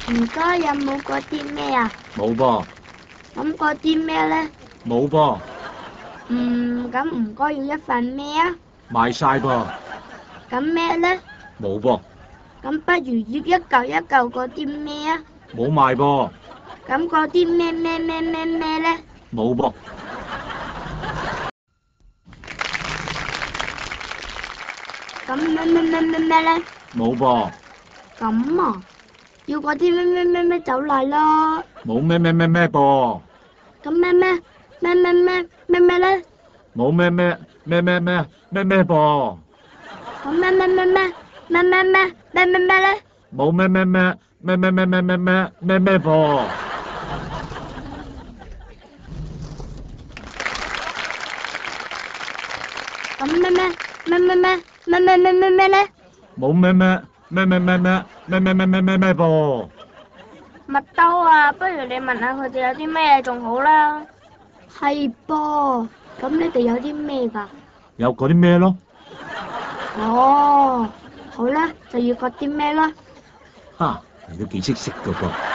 唔該，有冇嗰啲咩啊？ 冇噃， 咁嗰啲咩咧？ 冇噃， 咁唔該要一份咩啊？ 賣晒噃， 咁咩咧？ 冇噃， 咁不如要一嚿一嚿嗰啲咩啊？ 冇賣噃， 咁嗰啲咩咧？ 冇噃， 咁咩咧？ 冇噃， 咁啊，要嗰啲咩走嚟咯。 冇咩噃， 咁咩咧？ 冇咩噃， 咁咩咧？ 冇咩噃， 咁咩咧？ 冇咩噃， 麥兜啊，不如你問下佢哋有啲咩仲好啦。係噃，咁你哋有啲咩㗎？ 有嗰啲咩咯？ 哦，好啦，就要嗰啲咩啦。 哈，你都幾識食㗎噃。